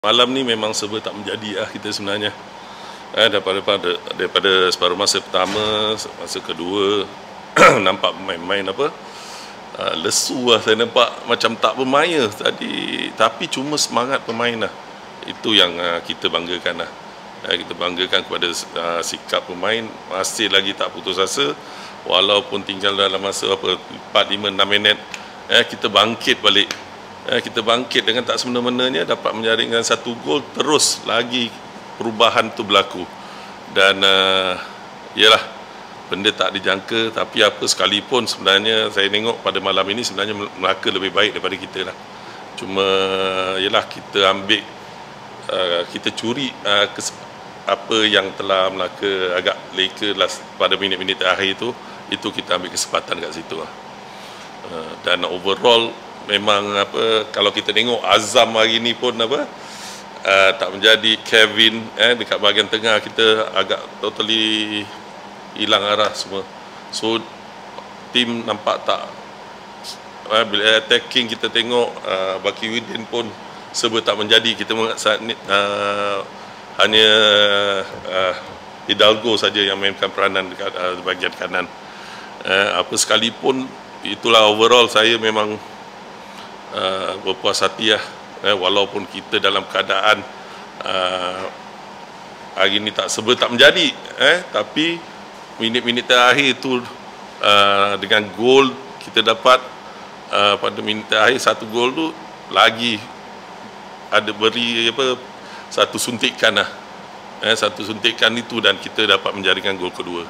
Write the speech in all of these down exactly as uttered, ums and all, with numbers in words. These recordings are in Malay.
Malam ni memang serba tak menjadi lah kita sebenarnya. Eh, daripada, daripada, daripada separuh masa pertama, masa kedua, nampak pemain-pemain apa, uh, lesu lah saya nampak macam tak bermain tadi. Tapi cuma semangat pemain lah. Itu yang uh, kita banggakan lah. Eh, kita banggakan kepada uh, sikap pemain, masih lagi tak putus asa. Walaupun tinggal dalam masa apa, empat, lima, enam minit, eh, kita bangkit balik. Eh, kita bangkit dengan tak semena-menanya dapat menjaringkan satu gol, terus lagi perubahan tu berlaku. Dan uh, yalah, benda tak dijangka, tapi apa sekalipun sebenarnya saya tengok pada malam ini sebenarnya Melaka lebih baik daripada kita lah. Cuma yalah, kita ambil uh, kita curi uh, apa yang telah Melaka agak leka pada minit-minit akhir itu, itu kita ambil kesempatan kat situ lah. Uh, dan overall memang apa, kalau kita tengok Azam hari ni pun apa, uh, tak menjadi. Kevin eh, dekat bahagian tengah kita agak totally hilang arah semua. So tim nampak tak, uh, bila attacking kita tengok uh, Baki Widin pun serba tak menjadi. Kita saat ni uh, hanya uh, Hidalgo saja yang mainkan peranan dekat uh, bahagian kanan. Uh, apa sekalipun, itulah overall saya memang Uh, berpuas hati lah, eh, walaupun kita dalam keadaan uh, hari ni tak serba tak menjadi, eh, tapi minit-minit terakhir tu uh, dengan gol kita dapat uh, pada minit terakhir, satu gol tu lagi ada beri apa, satu suntikan lah, eh, satu suntikan itu dan kita dapat menjaringkan gol kedua.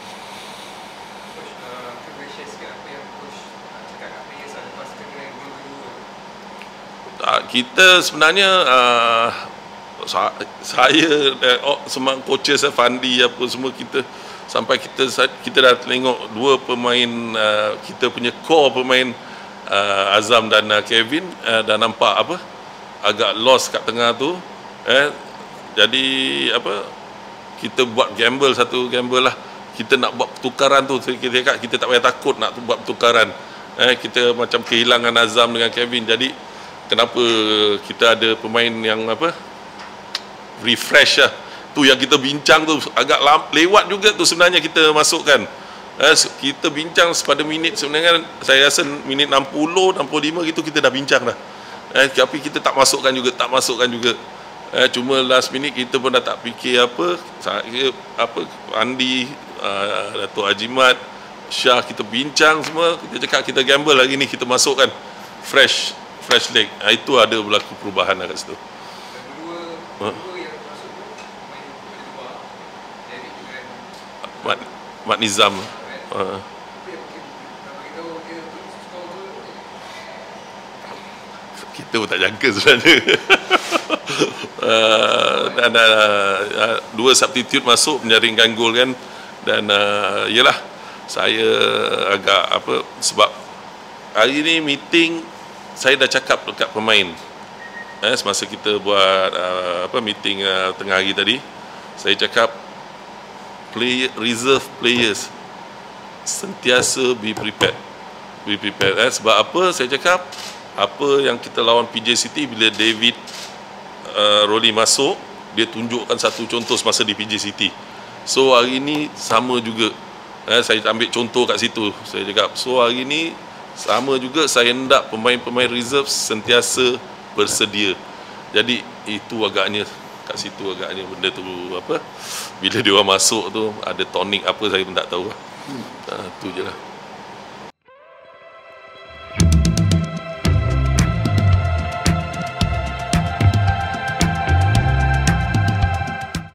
Kita sebenarnya uh, saya oh, semua coaches Fandi apa semua, kita sampai kita kita dah tengok dua pemain uh, kita punya core pemain uh, Azam dan uh, Kevin uh, dah nampak apa, agak lost kat tengah tu, eh jadi apa, kita buat gamble, satu gamble lah, kita nak buat pertukaran tu. Kita cakap kita tak payah takut nak buat pertukaran, eh kita macam kehilangan Azam dengan Kevin. Jadi kenapa kita ada pemain yang apa, refresh lah. Tu yang kita bincang tu agak lewat juga tu sebenarnya kita masukkan. Eh, kita bincang pada minit sebenarnya, saya rasa minit enam puluh, enam puluh lima gitu kita dah bincang dah. Eh, tapi kita tak masukkan juga, tak masukkan juga. Eh, cuma last minute kita pun dah tak fikir apa. Saya apa, Andi, uh, Datuk Hajimat, Syah, kita bincang semua. Kita cakap kita gamble lagi ni, kita masukkan fresh fresh leg. Ha, itu ada berlaku perubahan kat situ. Ha? Mat, Mat Nizam. Ha. Kita pun tak jangka sebenarnya. uh, dan uh, dua substitute masuk menjaringkan gol kan. Dan uh, yalah, saya agak apa, sebab hari ni meeting saya dah cakap dekat pemain, eh, semasa kita buat uh, apa meeting uh, tengah hari tadi, saya cakap player, reserve players sentiasa be prepared, be prepared. Eh, sebab apa saya cakap, apa yang kita lawan P J City, bila David uh, Rolly masuk, dia tunjukkan satu contoh semasa di P J City. So hari ni sama juga, eh, saya ambil contoh kat situ. Saya cakap so hari ni sama juga, saya hendak pemain-pemain reserve sentiasa bersedia. Jadi itu agaknya kat situ, agaknya benda tu apa, bila dia orang masuk tu ada tonic apa saya pun tak tahu lah. Hmm. Ha, tu je lah.